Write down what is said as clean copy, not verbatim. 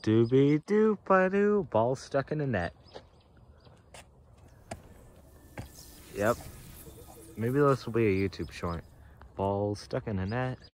Doobie doop-a-doo, ball stuck in a net. Yep. Maybe this will be a YouTube short. Ball stuck in a net.